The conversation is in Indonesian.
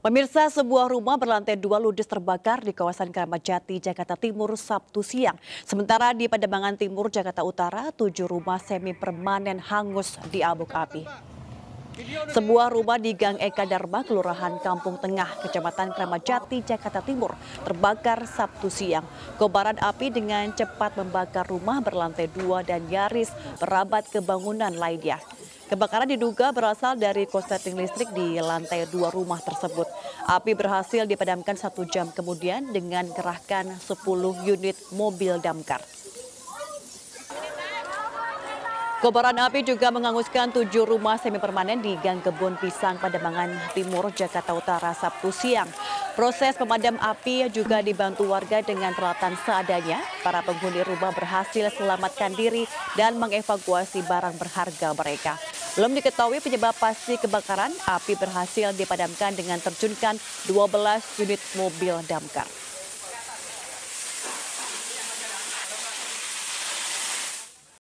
Pemirsa, sebuah rumah berlantai 2 ludes terbakar di kawasan Keramat Jati, Jakarta Timur, Sabtu siang. Sementara di Pademangan Timur, Jakarta Utara, 7 rumah semi permanen hangus di abuk api. Sebuah rumah di Gang Eka Dharma, Kelurahan Kampung Tengah, Kecamatan Keramat Jati, Jakarta Timur, terbakar Sabtu siang. Kobaran api dengan cepat membakar rumah berlantai 2 dan nyaris merambat ke bangunan lainnya. Kebakaran diduga berasal dari korsleting listrik di lantai 2 rumah tersebut. Api berhasil dipadamkan 1 jam kemudian dengan kerahkan 10 unit mobil damkar. Kobaran api juga menghanguskan 7 rumah semi permanen di Gang Kebun Pisang, Pademangan Timur, Jakarta Utara, Sabtu siang. Proses pemadam api juga dibantu warga dengan peralatan seadanya. Para penghuni rumah berhasil selamatkan diri dan mengevakuasi barang berharga mereka. Belum diketahui penyebab pasti kebakaran, api berhasil dipadamkan dengan terjunkan 12 unit mobil damkar.